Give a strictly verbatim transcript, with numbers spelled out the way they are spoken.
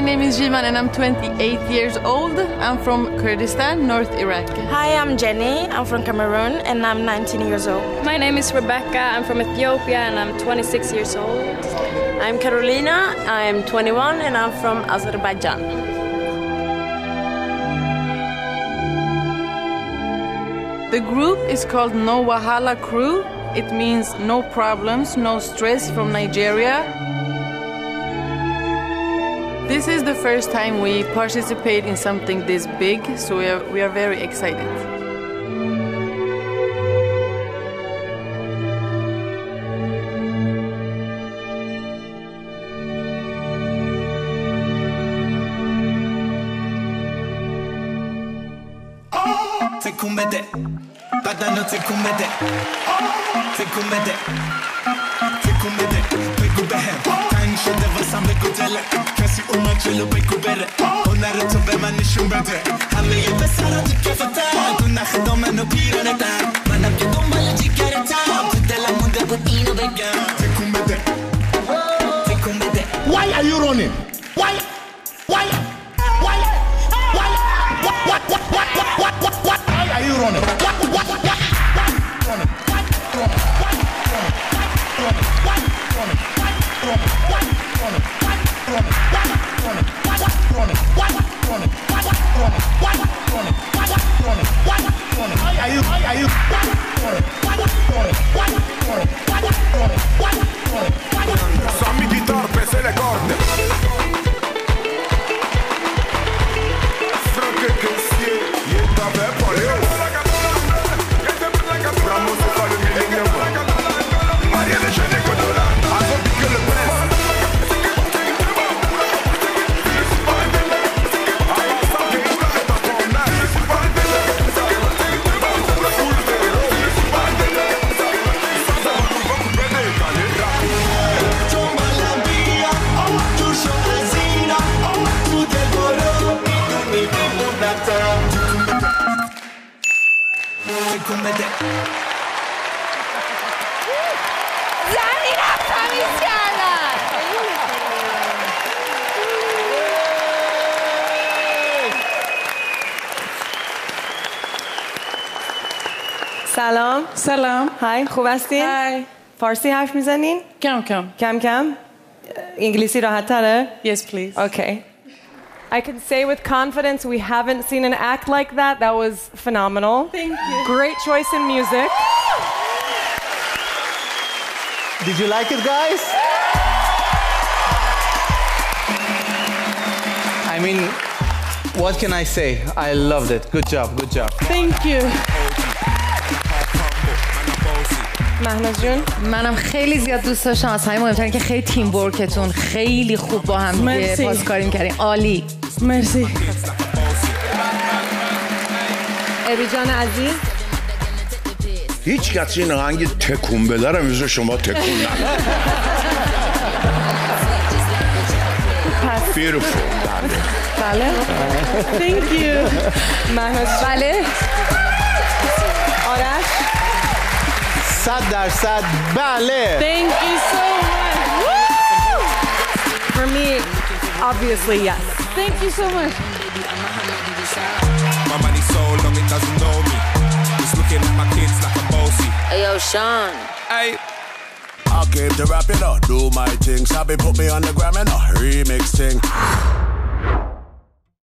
name is Jiman and I'm twenty-eight years old. I'm from Kurdistan, North Iraq. Hi, I'm Jenny. I'm from Cameroon and I'm nineteen years old. My name is Rebecca. I'm from Ethiopia and I'm twenty-six years old. I'm Carolina. I'm twenty-one and I'm from Azerbaijan. The group is called No Wahala Crew. It means no problems, no stress from Nigeria. This is the first time we participate in something this big, so we are, we are very excited. Tekumede, badano tekumede, tekumede, tekumede, pekubehe, tangishe deva sambe kutele, kasi umachelo pekubere, onare tobe manishumbede, hame yebe sara tukefata, kuna khidome no piraneta, manam ke dumale jikareta, kutela munde kutino bega, tekumede, tekumede. Why are you running? Why? Why? Why? Why? What? What? What? What? What? What? What? Why are you running? What? What? What? What? Running? What? Running? What? Running? What? Running? What? Running? What? Running? What? Running? What? Running? What? Running? What? Running? What? Running? What? Running? Why are you? Why are you? Running? What? Running? What? Running? What? Running? What? Running? Sammi guitar, pese le corde. Franche che si è, e davvero poi io. Ramo se fa le mille mie Maria le scene codola, a volte che le presa. زنی رفت تمیز کردن. سلام. سلام. های، خوب هستین؟ Hi. فارسی حرف میزنین؟ کم کم. کم کم؟ انگلیسی راحت تره؟ Yes, please. Okay. I can say with confidence we haven't seen an act like that. That was phenomenal. Thank you. Great choice in music. Did you like it, guys? I mean, what can I say? I loved it. Good job, good job. Thank you. مهناز جون منم خیلی زیاد دوست داشتم. از همه مهمتر که خیلی تیم ورکتون خیلی خوب با هم دیگه پاسکاری می‌کردین. عالی. مرسی. ابی جان عزیز هیچ کسی این آهنگ تکون بده رو مثل شما تکون نداد. Beautiful. بله. Thank you. مهناز بله. آرش صد درصد بله. Thank you so much. For me, obviously yes. Thank you so much. My money so long it doesn't know me. It's looking at my kids like I'm bossy. Hey, yo, Sean. Hey. I came to rap it up, do my thing. Sabi put me on the gram and a remix thing.